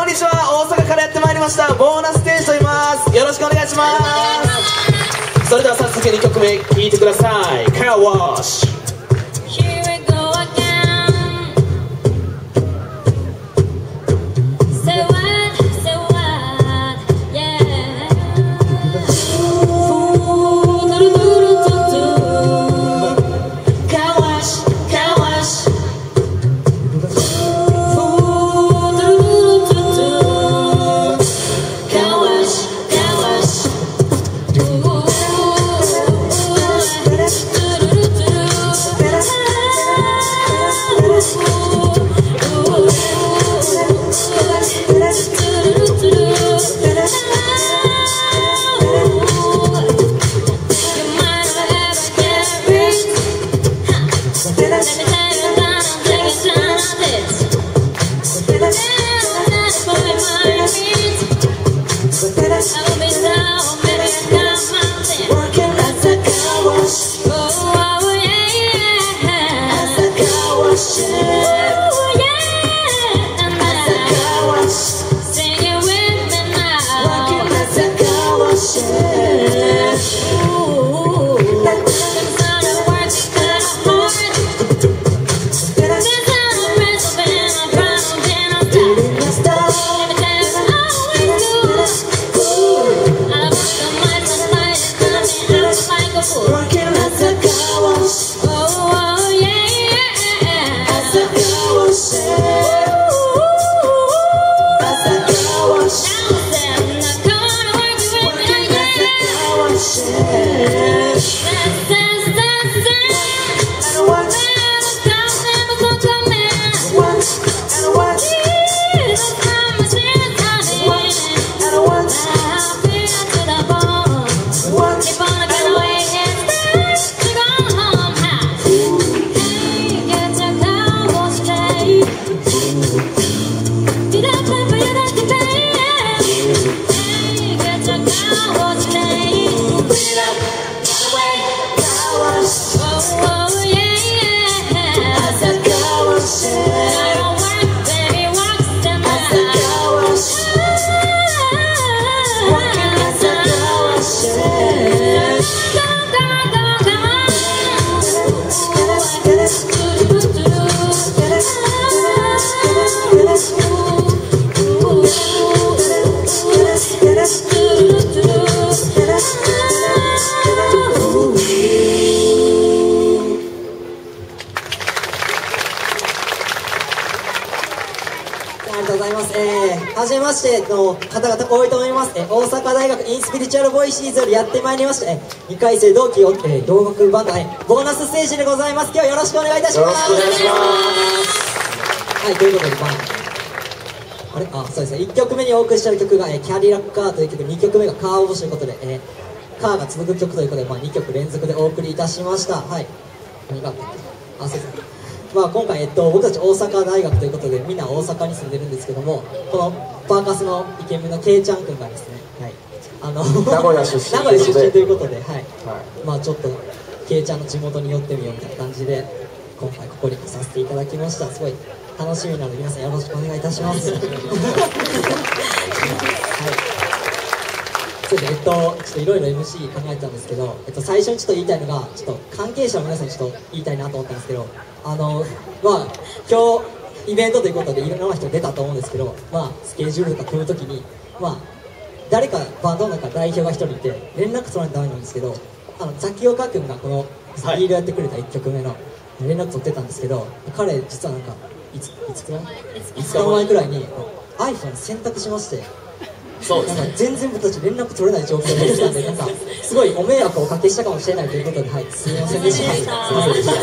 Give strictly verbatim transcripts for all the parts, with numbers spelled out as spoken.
んにちは。大阪からやってまいりましたボーナスステージと言います。よろしくお願いします。それでは早速にきょくめ聴いてください。カーワッシュ。 はじめましての方々多いと思います。え大阪大学インスピリチュアルボイシーズよりやってまいりましたえにかい生同期を、えー、洋楽バンドえボーナスステージでございます。今日はよろしくお願いいたします。 よろしくお願いします。 はい、ということで、まあ、あれあそうですね、いっきょくめにお送りした曲が、えー、キャディラックカーという曲、にきょくめがカーオブということで、えー、カーが続く曲ということで、まあ、にきょく連続でお送りいたしました。はい、何があったっけ。あ、そうですね、まあ、今回、えっと、僕たち大阪大学ということでみんな大阪に住んでるんですけども、このパーカスのイケメンのケイちゃんくんがですね、はい、あの名古屋出身名古屋出身ということで、はい、 はい、 まあちょっとケイちゃんの地元に寄ってみようみたいな感じで今回ここに来させていただきました。すごい楽しみなので皆さんよろしくお願いいたします。はい、そうですね、えっと、ちょっといろいろ エムシー 考えてたんですけど、えっと、最初にちょっと言いたいのが、ちょっと関係者の皆さんにちょっと言いたいなと思ったんですけど、あの、まあ、今日、イベントということでいろんな人出たと思うんですけど、まあ、スケジュールとか組むときに、まあ、誰かバンドの中代表が一人いて、連絡取らないとダメなんですけど、あの、ザキオカ君がこの、スピードやってくれたいっきょくめの連絡取ってたんですけど、彼、実はなんか、いつ、いつくらい ?いつかまえくらいに iPhone 選択しまして、 そうですね、 なんか全然僕たち連絡取れない状況で来たんで、なんかすごいお迷惑をおかけしたかもしれないということで、はい、すみませんでした。すみませんでした。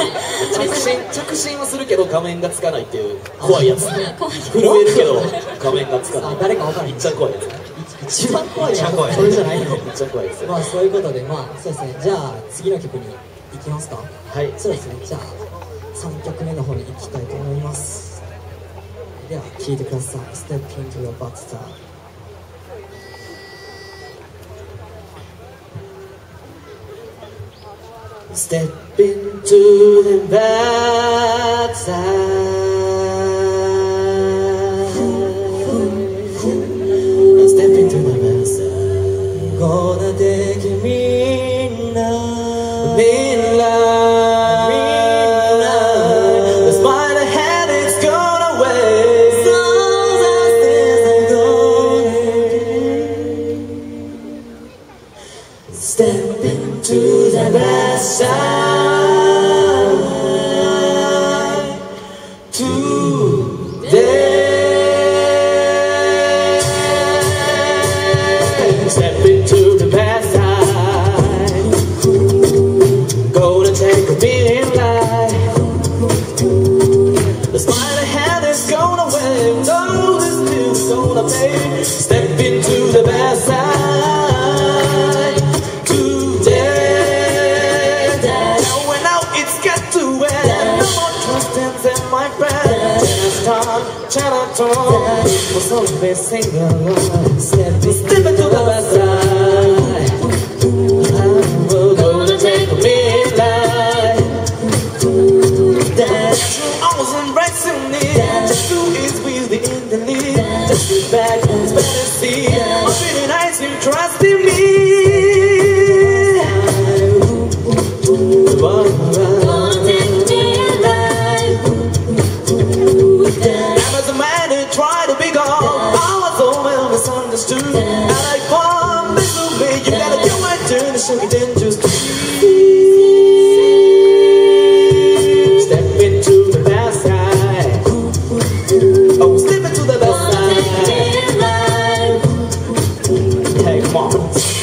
着信着信はするけど画面がつかないっていう怖いやつ。震えるけど画面がつかない。 誰かわからない。 いっちゃ怖いやつ。一番怖いやつ。それじゃないの。 めっちゃ怖いです。 まあそういうことで、まあそうですね。じゃあ次の曲に行きますか。 はい。 そうですね。じゃあさんきょくめの方に行きたいと思います。では聴いてください。Step into your bathtub。 Step into the bathtub. wanna take. Step into the best side today. Now and now it's got to wet. No more trust in my friend. Chinatown, Chinatown, was always single. Step into the best side. I'm gonna take a midnight. That's I was embracing it. Just do is with the in the lead. Just sit back, spend and see. I'm feeling nice, you trust in me. I was a man who tried to be gone. I was so well misunderstood. And I found this way. You gotta do my turn to show it in just step into the best side. Oh, step into the best side. Hey, come on.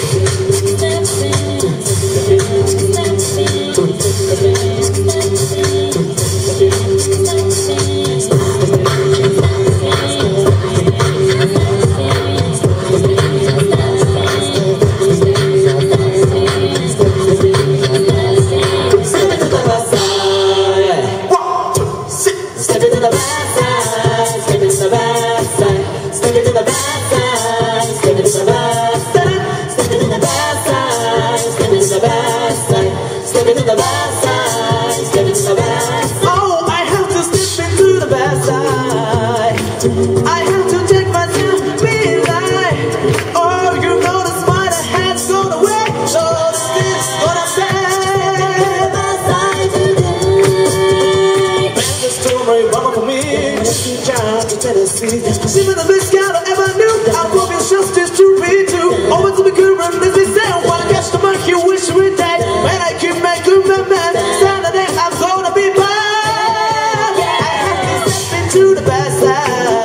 I have to take myself midnight. Oh, you know the spider has gone away. So this is what I'm saying. Man, the story mama for me. Trying to Tennessee. She been the best guy I ever knew. I'll prove your justice to be true. Always to be good and this is there. Wanna catch the monkey, wish we die. When I keep making my man. Saturday I'm gonna be bad. I have to step into the best side.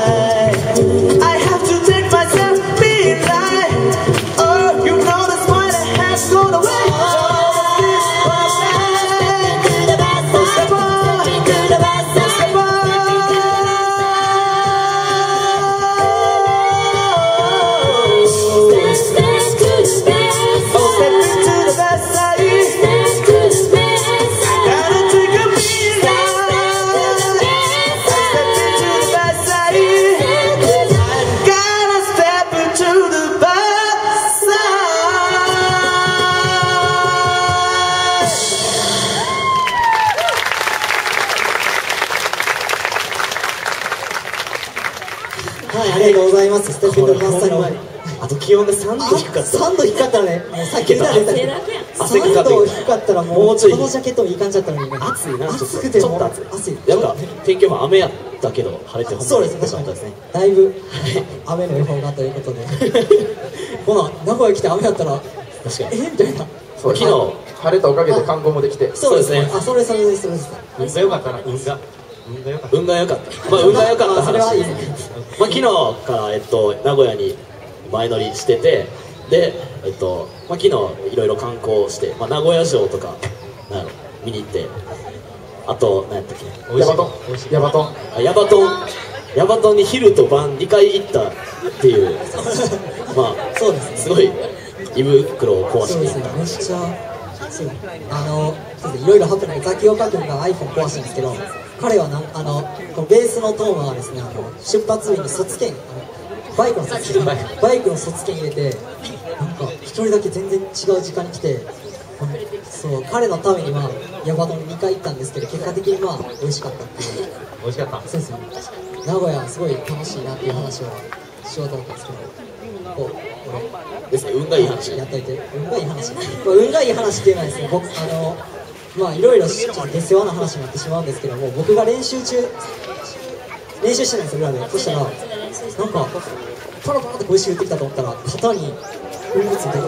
はい、ありがとうございます。ステップインとマッサージ前。 あと気温がさんど低かった。 さんど低かったらね、もうさっき言ったら汗かかってさんど低かったらもう、 もうちょいこのジャケットもいかんちゃったのにね。 暑いな、 暑くてちょっと暑い。 暑い。 やっぱ天気も雨やったけど晴れてほんまに良かったですね。 だいぶ雨の予報がということで。ほな、名古屋来て雨やったら、 確かに。 えみたいな。 昨日晴れたおかげで観光もできて。 そうですね。あ、それそれですそれです。 運が良かったな、運が。 運が良かった。まあ運が良かったそれはいい話。 ね。 まあ昨日からえっと名古屋に前乗りしてて、でえっとまあ昨日いろいろ観光して、まあ名古屋城とかなんやろ見に行って、あと何やったっけ？ ヤバトン、ヤバトン、 あヤバトン、ヤバトンに昼と晩にかい行ったっていう、まあそうですね。 すごい胃袋を壊していった。 そうですね。めっちゃそうあのいろいろハプニング、ザキオカ君が iPhone 壊したんですけど、彼はなんあのこのベースのトーンはですね、あの出発日に卒検、あのバイクの卒検、バイクの卒検入れて、なんか一人だけ全然違う時間に来て、そう彼のためにはヤバトンにかい行ったんですけど、結果的にまあ美味しかったっていう。 美味しかった。 そうですね。名古屋すごい楽しいなっていう話をしようと思ったんですけど、こうこれですね、運がいい話。 やっといて、運がいい話。まあ、運がいい話っていうのはですね、僕あのまあいろいろちょっと下世話な話になってしまうんですけども、僕が練習中練習してないんですよ裏で。そしたらなんかパラパラって小石言ってきたと思ったら肩に運がついてて、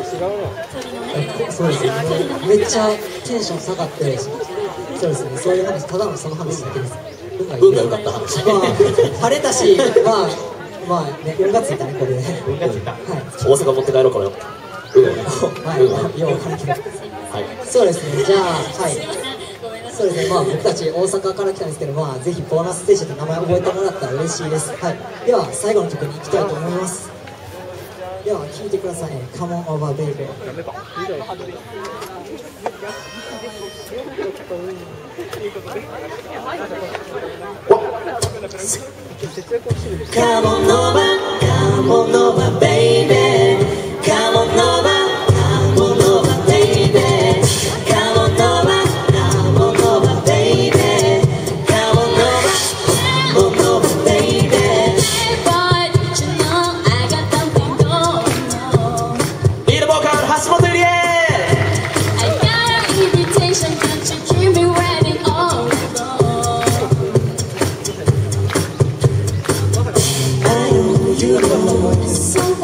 そうですね。めっちゃテンション下がって、そうですね。そういう話、ただのその話だけです。 運が良かった話。 まあ晴れたし、まあまあね、運がついたねこれで。 運がついた。 はい。 大阪持って帰ろうからよ。運がね。 はい。 運が。 よう分かるけど。 はい。 そうですね。じゃあはい。 そうですね、まあ僕たち大阪から来たんですけど、まあぜひボーナスステージで名前覚えてもらったら嬉しいです。はい、では最後の曲に行きたいと思います。では聴いてください。Come on over baby。Come on over, come on over baby, come on over, come on over baby, come on over, come on over baby, come on over, come on over baby. Boy, did you know I got something going on? Lead vocal, Hashimoto Yurie. I got an invitation, but you keep me waiting all alone. I know you know. So